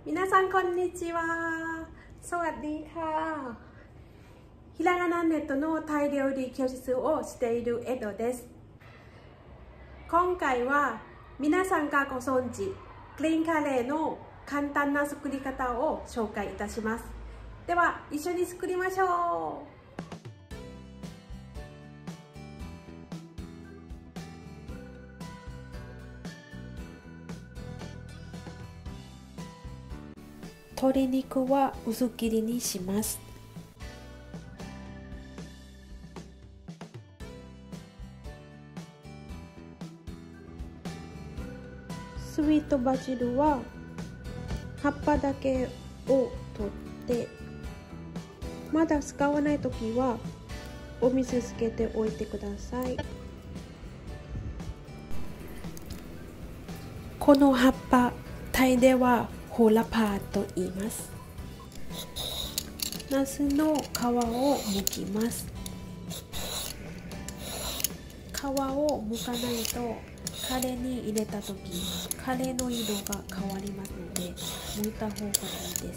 皆さんこんにちは。สวัสดีค่ะひらがなネットのタイ料理教室をしているエドです。今回は皆さんがご存知グリーンカレーの簡単な作り方を紹介いたします。では一緒に作りましょう。鶏肉は薄切りにします。スイートバジルは葉っぱだけを取ってまだ使わないときはお水つけておいてください。この葉っぱ、タイではホーラパーと言います。ナスの皮を剥きます。皮を剥かないとカレーに入れたときカレーの色が変わりますので剥いた方がいいです。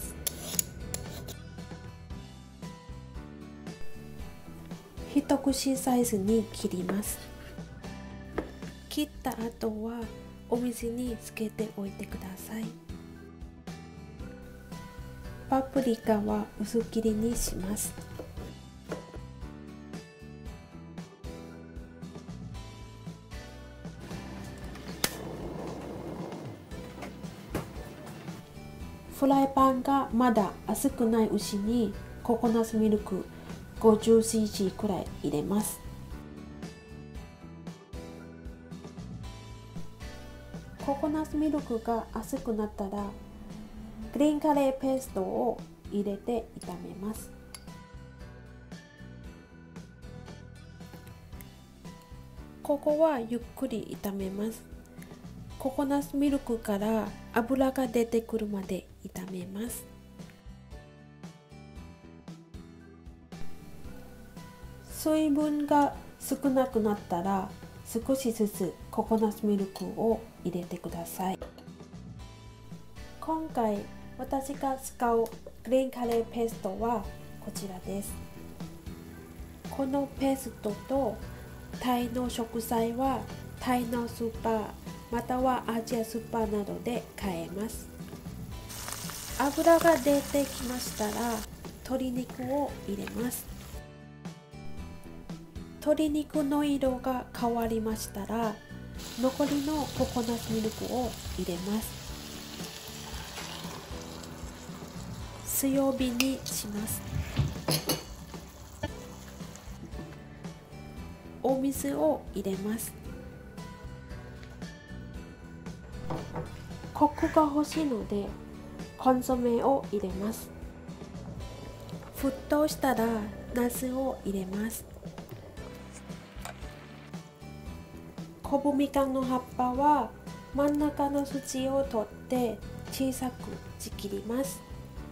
一口サイズに切ります。切った後はお水につけておいてください。パプリカは薄切りにします。フライパンがまだ熱くないうちにココナッツミルク 50cc くらい入れます。ココナッツミルクが熱くなったらグリーンカレーペーストを入れて炒めます。ここはゆっくり炒めます。ココナッツミルクから油が出てくるまで炒めます。水分が少なくなったら少しずつココナッツミルクを入れてください。今回私が使うグリーンカレーペーストはこちらです。このペーストとタイの食材はタイのスーパーまたはアジアスーパーなどで買えます。油が出てきましたら鶏肉を入れます。鶏肉の色が変わりましたら残りのココナッツミルクを入れます。強火にします。お水を入れます。コクが欲しいのでコンソメを入れます。沸騰したらナスを入れます。コブミカンの葉っぱは真ん中の筋を取って小さくちぎります。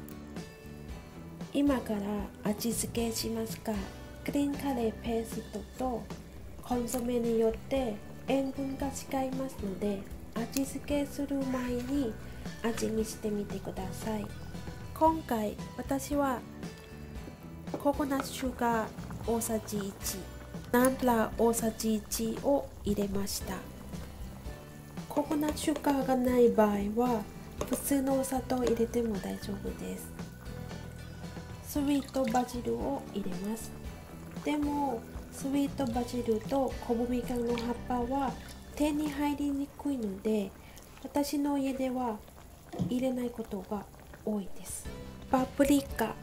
今から味付けしますが、グリーンカレーペーストとコンソメによって塩分が違いますので味付けする前に味見してみてください。今回私はココナッツシュガー大さじ1、ナンプラー大さじ1を入れました。ココナッツシュガーがない場合は普通のお砂糖を入れても大丈夫です。スイートバジルを入れます。でもスイートバジルとコブミカンの葉っぱは手に入りにくいので私の家では入れないことが多いです。パプリカ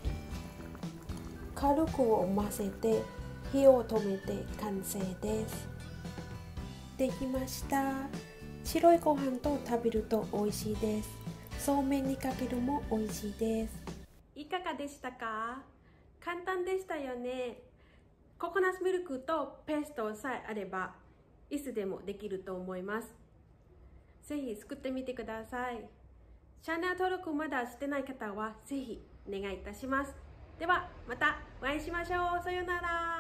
軽く混ぜて火を止めて完成です。できました。白いご飯と食べると美味しいです。そうめんにかけるも美味しいです。いかがでしたか？簡単でしたよね。ココナッツミルクとペーストさえあればいつでもできると思います。ぜひ作ってみてください。チャンネル登録まだしてない方はぜひお願いいたします。ではまたお会いしましょう。さようなら。